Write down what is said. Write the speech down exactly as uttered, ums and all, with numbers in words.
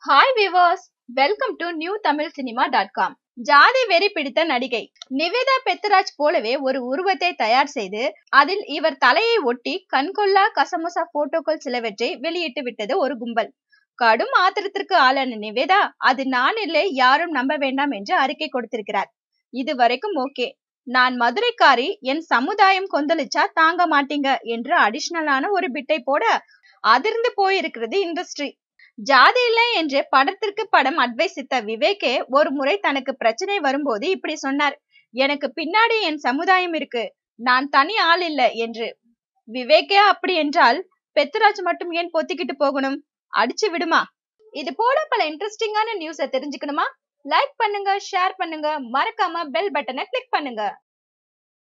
Hi viewers, welcome to new Tamil cinema dot com. ஜாதி வெறி பிடித்த நடிகை நிவேதா பெத்ராஜ் போலவே ஒரு உருவத்தை தயார் செய்து அதில் இவர் தலையை ஒட்டி கண்கொள்ளா கசமுசா போட்டோக்கள் சிலவற்றை வெளியிட்டு விட்டது ஒரு கும்பல். கடும் ஆத்திரத்திற்கு ஆளான நிவேதா, அது நான் இல்லை, யாரும் நம்ப வேண்டாம் என்று அறிக்கை கொடுத்திருக்கிறார். இது வரைக்கும் ஓகே, நான் மதுரைக்காரி, என் சமுதாயம் கொந்தளிச்சா தாங்க மாட்டீங்க என்று அடிஷனலான ஒரு பிட்டை போட அதிர்ந்து போயிருக்கிறது இண்டஸ்ட்ரி. ஜாதி இல்லை என்று படத்திற்கு படம் அட்வைசித்த விவேக்கே ஒரு முறை தனக்கு பிரச்சனை வரும்போது இப்படி சொன்னார்: எனக்கு பின்னாடி என் சமுதாயம் இருக்கு, நான் தனி ஆள் இல்ல என்று. விவேக்கே அப்படி என்றால் பெத்ராஜ் மட்டும் ஏன் பொத்திக்கிட்டு போகணும்? அடிச்சு விடுமா? இது போல பல இன்ட்ரெஸ்டிங்கான நியூஸை தெரிஞ்சுக்கணுமா? லைக் பண்ணுங்க, ஷேர் பண்ணுங்க, மறக்காம பெல் பட்டனை கிளிக் பண்ணுங்க.